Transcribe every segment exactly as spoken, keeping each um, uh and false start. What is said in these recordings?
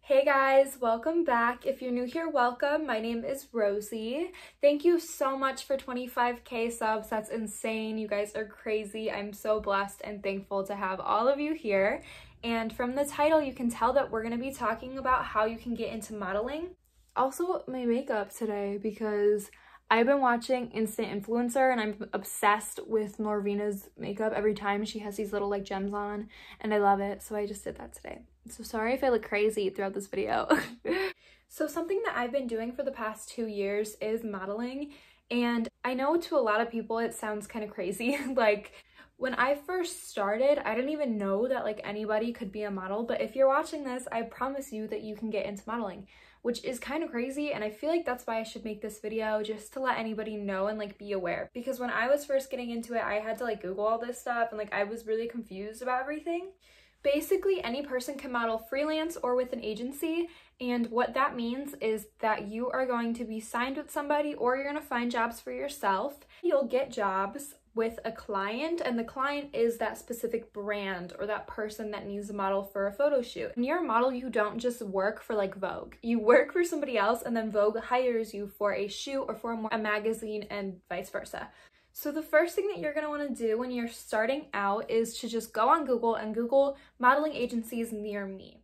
Hey guys, welcome back. If you're new here, welcome. My name is Rosie. Thank you so much for twenty-five K subs. That's insane. You guys are crazy. I'm so blessed and thankful to have all of you here. And from the title, you can tell that we're going to be talking about how you can get into modeling. Also, my makeup today because I've been watching Instant Influencer and I'm obsessed with Norvina's makeup every time she has these little like gems on and I love it. So I just did that today. So sorry if I look crazy throughout this video. So something that I've been doing for the past two years is modeling. And I know to a lot of people it sounds kind of crazy. Like when I first started, I didn't even know that like anybody could be a model. But if you're watching this, I promise you that you can get into modeling, which is kind of crazy. And I feel like that's why I should make this video, just to let anybody know and like be aware. Because when I was first getting into it, I had to like Google all this stuff and like I was really confused about everything. Basically, any person can model freelance or with an agency, and what that means is that you are going to be signed with somebody or you're going to find jobs for yourself. You'll get jobs with a client, and the client is that specific brand or that person that needs a model for a photo shoot. When you're a model, you don't just work for like Vogue. You work for somebody else and then Vogue hires you for a shoot or for a, a magazine and vice versa. So the first thing that you're going to want to do when you're starting out is to just go on Google and Google modeling agencies near me.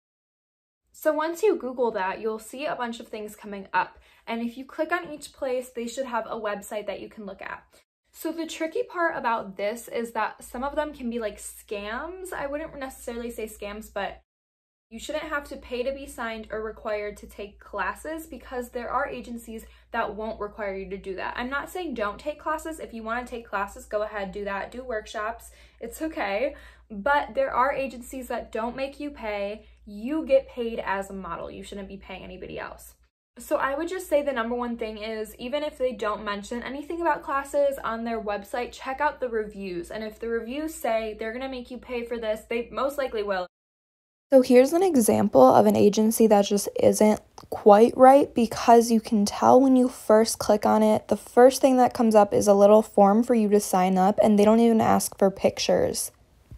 So once you Google that, you'll see a bunch of things coming up. And if you click on each place, they should have a website that you can look at. So the tricky part about this is that some of them can be like scams. I wouldn't necessarily say scams, but you shouldn't have to pay to be signed or required to take classes because there are agencies that won't require you to do that. I'm not saying don't take classes. If you want to take classes, go ahead, do that, do workshops. It's okay. But there are agencies that don't make you pay. You get paid as a model. You shouldn't be paying anybody else. So I would just say the number one thing is, even if they don't mention anything about classes on their website, check out the reviews. And if the reviews say they're going to make you pay for this, they most likely will. So here's an example of an agency that just isn't quite right, because you can tell when you first click on it, the first thing that comes up is a little form for you to sign up, and they don't even ask for pictures.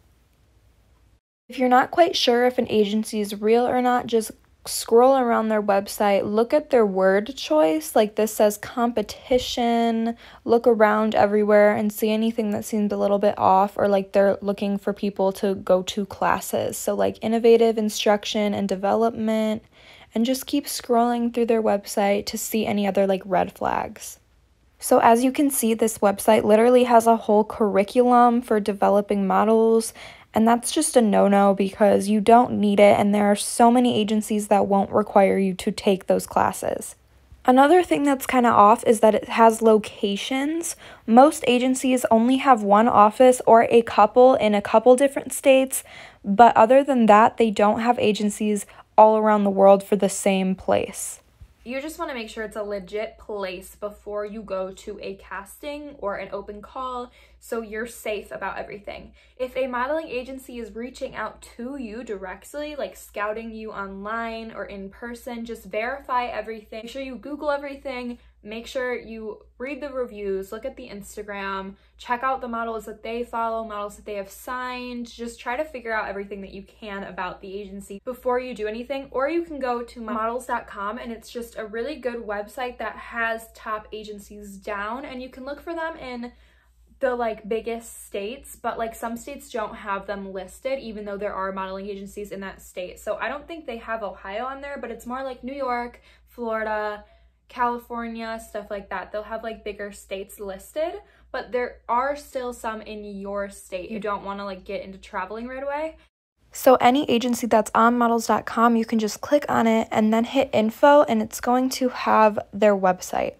If you're not quite sure if an agency is real or not, just scroll around their website, look at their word choice, like this says competition, look around everywhere and see anything that seems a little bit off, or like they're looking for people to go to classes. So like innovative instruction and development, and just keep scrolling through their website to see any other like red flags. So as you can see, this website literally has a whole curriculum for developing models. And that's just a no-no because you don't need it, and there are so many agencies that won't require you to take those classes. Another thing that's kind of off is that it has locations. Most agencies only have one office or a couple in a couple different states, but other than that, they don't have agencies all around the world for the same place. You just want to make sure it's a legit place before you go to a casting or an open call, so you're safe about everything. If a modeling agency is reaching out to you directly, like scouting you online or in person, just verify everything. Make sure you Google everything. Make sure you read the reviews, look at the Instagram, check out the models that they follow, models that they have signed. Just try to figure out everything that you can about the agency before you do anything. Or you can go to models dot com, and it's just a really good website that has top agencies down, and you can look for them in the like biggest states, but like some states don't have them listed even though there are modeling agencies in that state. So I don't think they have Ohio on there, but it's more like New York, Florida, California, stuff like that. They'll have like bigger states listed, but there are still some in your state. You don't want to like get into traveling right away. So any agency that's on models dot com, you can just click on it and then hit info, and it's going to have their website.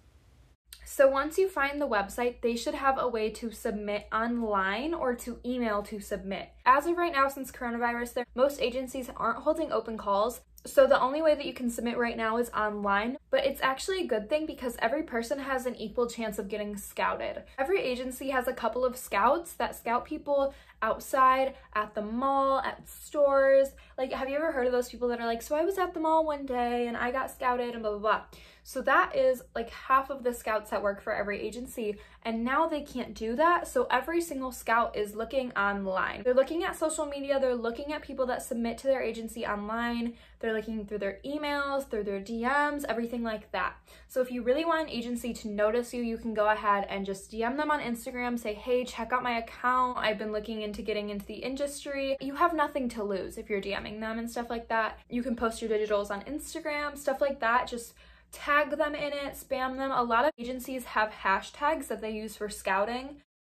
So once you find the website, they should have a way to submit online or to email to submit. As of right now, since coronavirus, there, most agencies aren't holding open calls. So the only way that you can submit right now is online, but it's actually a good thing because every person has an equal chance of getting scouted. Every agency has a couple of scouts that scout people outside, at the mall, at stores. Like, have you ever heard of those people that are like, so I was at the mall one day and I got scouted and blah, blah, blah. So that is like half of the scouts that work for every agency. And now they can't do that. So every single scout is looking online. They're looking looking at social media, they're looking at people that submit to their agency online, they're looking through their emails, through their D Ms, everything like that. So if you really want an agency to notice you, you can go ahead and just D M them on Instagram, say, hey, check out my account. I've been looking into getting into the industry. You have nothing to lose if you're DMing them and stuff like that. You can post your digitals on Instagram, stuff like that. Just tag them in it, spam them. A lot of agencies have hashtags that they use for scouting.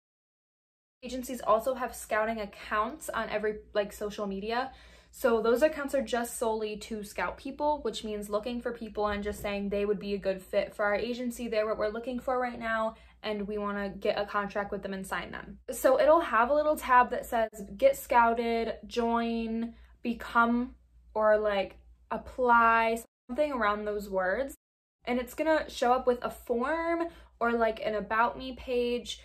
Agencies also have scouting accounts on every like social media. So those accounts are just solely to scout people, which means looking for people and just saying they would be a good fit for our agency. They're what we're looking for right now, and we want to get a contract with them and sign them. So it'll have a little tab that says get scouted, join, become, or like apply, something around those words. And it's gonna show up with a form or like an about me page.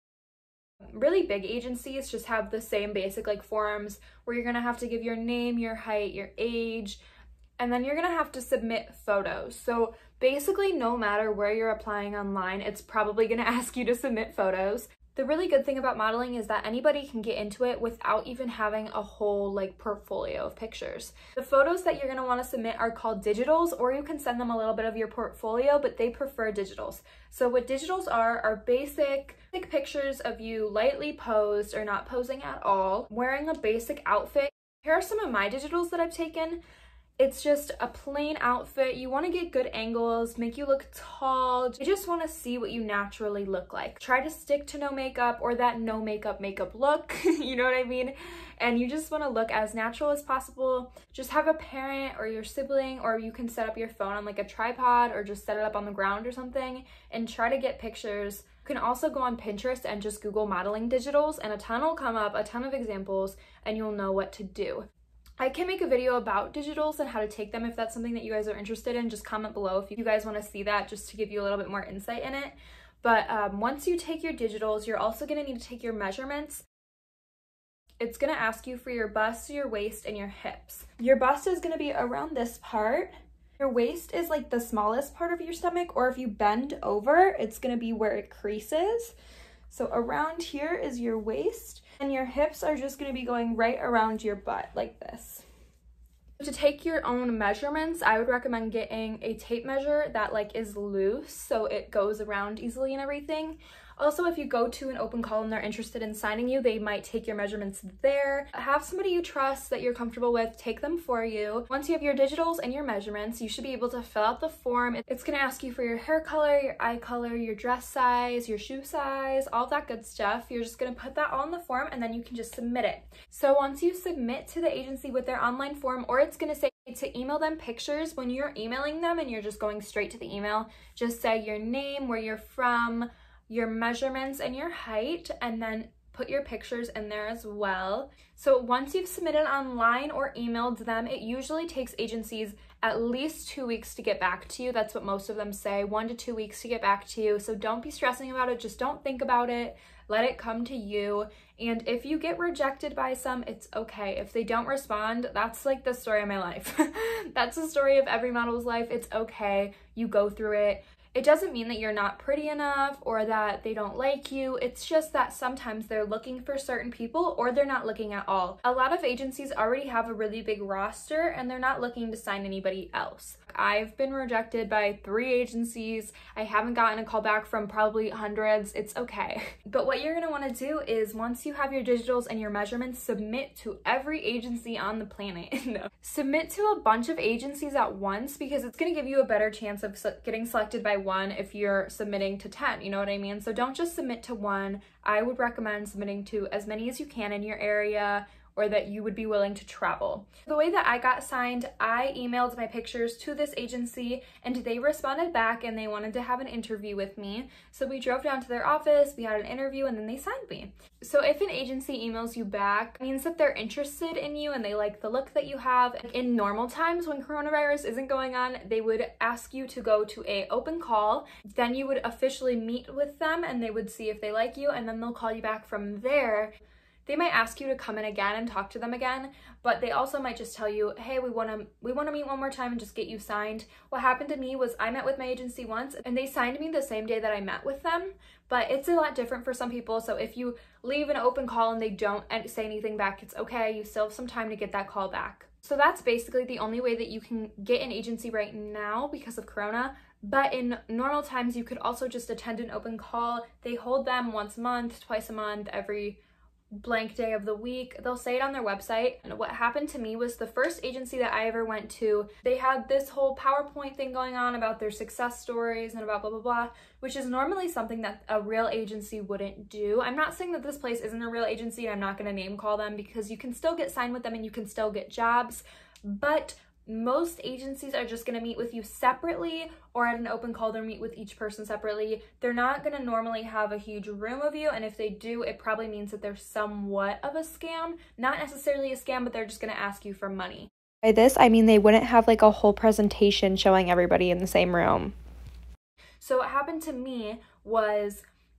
Really big agencies just have the same basic like forms where you're gonna have to give your name, your height, your age, and then you're gonna have to submit photos. So basically no matter where you're applying online, it's probably gonna ask you to submit photos. The really good thing about modeling is that anybody can get into it without even having a whole like portfolio of pictures. The photos that you're gonna wanna submit are called digitals, or you can send them a little bit of your portfolio, but they prefer digitals. So what digitals are, are basic, basic pictures of you lightly posed or not posing at all, wearing a basic outfit. Here are some of my digitals that I've taken. It's just a plain outfit. You want to get good angles, make you look tall. You just want to see what you naturally look like. Try to stick to no makeup or that no makeup makeup look, you know what I mean? And you just want to look as natural as possible. Just have a parent or your sibling, or you can set up your phone on like a tripod or just set it up on the ground or something and try to get pictures. You can also go on Pinterest and just Google modeling digitals, and a ton will come up, a ton of examples, and you'll know what to do. I can make a video about digitals and how to take them if that's something that you guys are interested in. Just comment below if you guys want to see that, just to give you a little bit more insight in it. But um, once you take your digitals, you're also going to need to take your measurements. It's going to ask you for your bust, your waist, and your hips. Your bust is going to be around this part. Your waist is like the smallest part of your stomach, or if you bend over, it's going to be where it creases. So around here is your waist, and your hips are just going to be going right around your butt like this. To take your own measurements, I would recommend getting a tape measure that like is loose so it goes around easily and everything. Also, if you go to an open call and they're interested in signing you, they might take your measurements there. Have somebody you trust that you're comfortable with take them for you. Once you have your digitals and your measurements, you should be able to fill out the form. It's going to ask you for your hair color, your eye color, your dress size, your shoe size, all that good stuff. You're just going to put that all in the form, and then you can just submit it. So once you submit to the agency with their online form, or it's going to say to email them pictures, when you're emailing them and you're just going straight to the email, just say your name, where you're from, your measurements, and your height, and then put your pictures in there as well. So once you've submitted online or emailed them, it usually takes agencies at least two weeks to get back to you. That's what most of them say, one to two weeks to get back to you. So don't be stressing about it. Just don't think about it. Let it come to you. And if you get rejected by some, it's okay. If they don't respond, that's like the story of my life. That's the story of every model's life. It's okay. You go through it. It doesn't mean that you're not pretty enough or that they don't like you. It's just that sometimes they're looking for certain people, or they're not looking at all. A lot of agencies already have a really big roster and they're not looking to sign anybody else. I've been rejected by three agencies. I haven't gotten a call back from probably hundreds. It's okay. But what you're gonna wanna do is, once you have your digitals and your measurements, submit to every agency on the planet. No. Submit to a bunch of agencies at once, because it's gonna give you a better chance of getting selected by one if you're submitting to ten, you know what I mean? So don't just submit to one. I would recommend submitting to as many as you can in your area, or that you would be willing to travel. The way that I got signed, I emailed my pictures to this agency and they responded back and they wanted to have an interview with me. So we drove down to their office, we had an interview, and then they signed me. So if an agency emails you back, it means that they're interested in you and they like the look that you have. In normal times, when coronavirus isn't going on, they would ask you to go to a open call. Then you would officially meet with them and they would see if they like you, and then they'll call you back from there they might ask you to come in again and talk to them again, but they also might just tell you, hey, we want to we want to meet one more time and just get you signed. What happened to me was I met with my agency once and they signed me the same day that I met with them, but it's a lot different for some people. So if you leave an open call and they don't say anything back, it's okay. You still have some time to get that call back. So that's basically the only way that you can get an agency right now because of Corona. But in normal times, you could also just attend an open call. They hold them once a month, twice a month, every blank day of the week. They'll say it on their website. And what happened to me was the first agency that I ever went to, they had this whole PowerPoint thing going on about their success stories and about blah, blah, blah, which is normally something that a real agency wouldn't do. I'm not saying that this place isn't a real agency. I'm not going to name call them because you can still get signed with them and you can still get jobs, but most agencies are just going to meet with you separately, or at an open call they'll meet with each person separately. They're not going to normally have a huge room of you, and if they do, it probably means that they're somewhat of a scam. Not necessarily a scam, but they're just going to ask you for money. By this, I mean they wouldn't have like a whole presentation showing everybody in the same room. So what happened to me was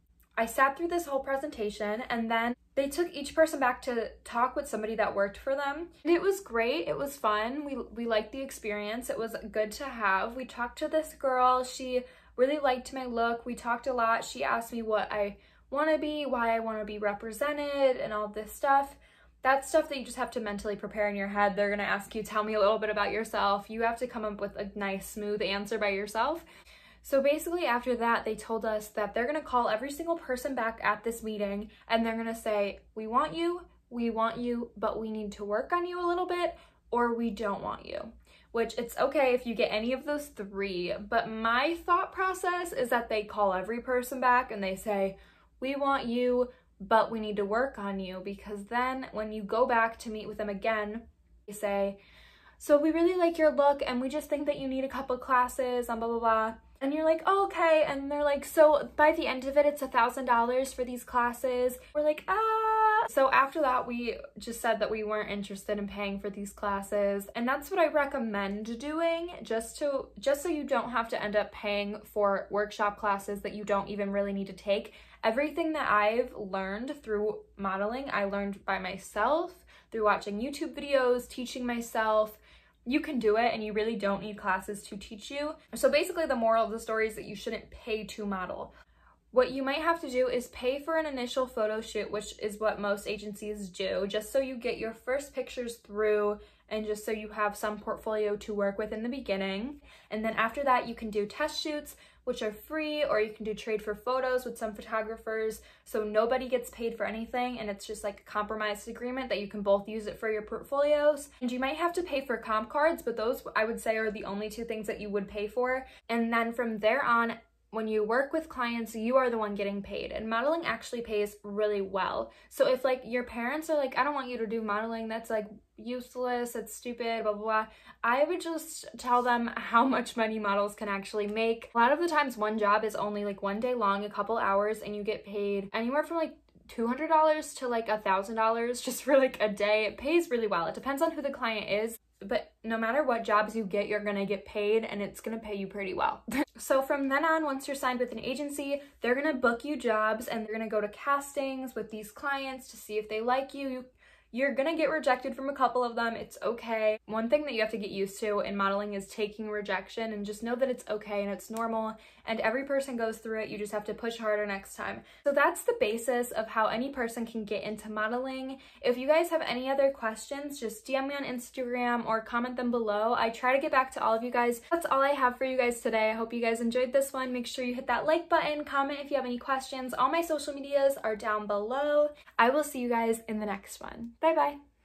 I sat through this whole presentation, and then they took each person back to talk with somebody that worked for them. And it was great. It was fun. We, we liked the experience. It was good to have. We talked to this girl. She really liked my look. We talked a lot. She asked me what I want to be, why I want to be represented, and all this stuff. That's stuff that you just have to mentally prepare in your head. They're going to ask you, tell me a little bit about yourself. You have to come up with a nice, smooth answer by yourself. So basically after that, they told us that they're going to call every single person back at this meeting and they're going to say, we want you, we want you, but we need to work on you a little bit, or we don't want you. Which it's okay if you get any of those three, but my thought process is that they call every person back and they say, we want you, but we need to work on you, because then when you go back to meet with them again, they say, so we really like your look and we just think that you need a couple classes on blah, blah, blah. And you're like, oh, okay. And they're like, so by the end of it, it's a thousand dollars for these classes. We're like, ah. So after that, we just said that we weren't interested in paying for these classes. And that's what I recommend doing, just to just so you don't have to end up paying for workshop classes that you don't even really need to take. Everything that I've learned through modeling, I learned by myself, through watching YouTube videos, teaching myself. You can do it and you really don't need classes to teach you. So basically the moral of the story is that you shouldn't pay to model. What you might have to do is pay for an initial photo shoot, which is what most agencies do, just so you get your first pictures through and just so you have some portfolio to work with in the beginning. And then after that, you can do test shoots, which are free, or you can do trade for photos with some photographers, so nobody gets paid for anything, and it's just like a compromised agreement that you can both use it for your portfolios. And you might have to pay for comp cards, but those I would say are the only two things that you would pay for. And then from there on, when you work with clients, you are the one getting paid, and modeling actually pays really well. So if like your parents are like, I don't want you to do modeling, that's like useless, it's stupid, blah, blah, blah, I would just tell them how much money models can actually make. A lot of the times one job is only like one day long, a couple hours, and you get paid anywhere from like two hundred dollars to like a thousand dollars just for like a day. It pays really well. It depends on who the client is, but no matter what jobs you get, you're gonna get paid, and it's gonna pay you pretty well. So from then on, once you're signed with an agency, they're gonna book you jobs and they're gonna go to castings with these clients to see if they like you. you You're gonna get rejected from a couple of them. It's okay. One thing that you have to get used to in modeling is taking rejection, and just know that it's okay and it's normal, and every person goes through it. You just have to push harder next time. So that's the basis of how any person can get into modeling. If you guys have any other questions, just D M me on Instagram or comment them below. I try to get back to all of you guys. That's all I have for you guys today. I hope you guys enjoyed this one. Make sure you hit that like button, comment if you have any questions. All my social medias are down below. I will see you guys in the next one. Bye bye.